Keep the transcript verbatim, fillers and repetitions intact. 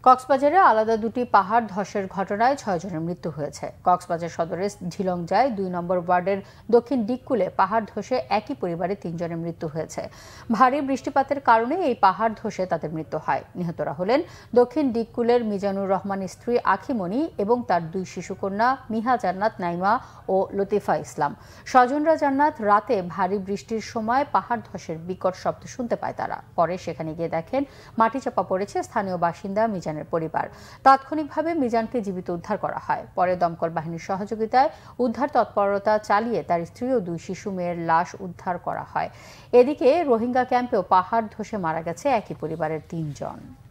কক্সবাজারে আলাদা দুটি পাহাড় ধসের ঘটনায় ছয় জনের মৃত্যু হয়েছে। কক্সবাজার সদরের ঝিলংজায় দুই নম্বর ওয়ার্ডের দক্ষিণ ডিগকুলে পাহাড় ধসে একই পরিবারে তিনজনের মৃত্যু হয়েছে। ভারী বৃষ্টিপাতের কারণে এই পাহাড় ধসে তাদের মৃত্যু হয়। নিহতরা হলেন দক্ষিণ ডিগকুলের মিজানুর রহমানের স্ত্রী আখিমণি এবং তার দুই শিশুকন্যা মিহা জান্নাত নাইমা ও লতিফা ইসলাম। স্বজনরা জান্নাত রাতে ভারী বৃষ্টির সময় পাহাড় ধসের বিকট শব্দ শুনতে পায়। তারা পরে সেখানে গিয়ে দেখেন মাটি চাপা পড়েছে স্থানীয় বাসিন্দা মিজানের পরিবার। তাৎক্ষণিকভাবে মিজানকে জীবিত উদ্ধার করা হয়। পরে দমকল বাহিনীর সহযোগিতায় উদ্ধার তৎপরতা চালিয়ে তার স্ত্রী ও দুই শিশু মেয়ের লাশ উদ্ধার করা হয়। এদিকে রোহিঙ্গা ক্যাম্পেও পাহাড় ধসে মারা গেছে একই পরিবারের তিনজন।